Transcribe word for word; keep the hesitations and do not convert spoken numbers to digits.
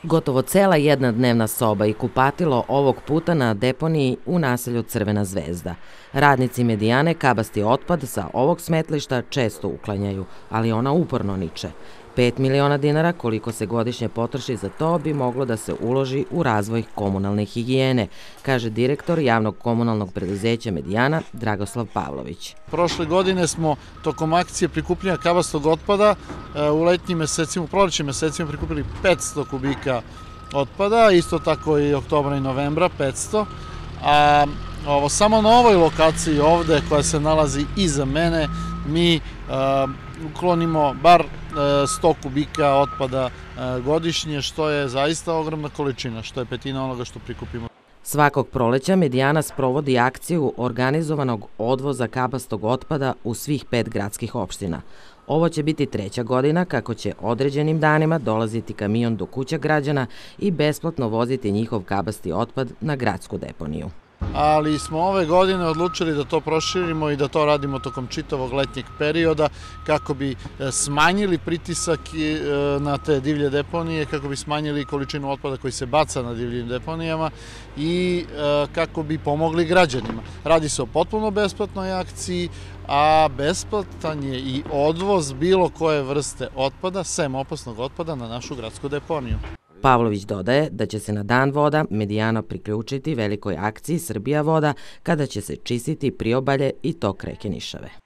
Gotovo cela jedna dnevna soba i kupatilo ovog puta na deponiji u naselju Crvena zvezda. Radnici Medijane kabasti otpad sa ovog smetlišta često uklanjaju, ali ona uporno niče. Pet miliona dinara, koliko se godišnje potroši za to, bi moglo da se uloži u razvoj komunalne higijene, kaže direktor javnog komunalnog preduzeća Medijana Dragoslav Pavlović. Prošle godine smo tokom akcije prikupljanja kabastog otpada u letnjim mesecima, u prolećnim mesecima prikupili petsto kubika otpada, isto tako i oktobra i novembra petsto, a ovo, samo na ovoj lokaciji ovde koja se nalazi iza mene mi a, uklonimo bar sto kubika otpada godišnje, što je zaista ogromna količina, što je petina onoga što prikupimo. Svakog proleća Medijana sprovodi akciju organizovanog odvoza kabastog otpada u svih pet gradskih opština. Ovo će biti treća godina kako će određenim danima dolaziti kamion do kuća građana i besplatno voziti njihov kabasti otpad na gradsku deponiju. Ali smo ove godine odlučili da to proširimo i da to radimo tokom čitavog letnjeg perioda kako bi smanjili pritisak na te divlje deponije, kako bi smanjili količinu otpada koji se baca na divljim deponijama i kako bi pomogli građanima. Radi se o potpuno besplatnoj akciji, a besplatan je i odvoz bilo koje vrste otpada, sem opasnog otpada, na našu gradsku deponiju. Pavlović dodaje da će se na Dan voda Medijana priključiti velikoj akciji Srbija voda kada će se čistiti priobalje i tok reke Nišave.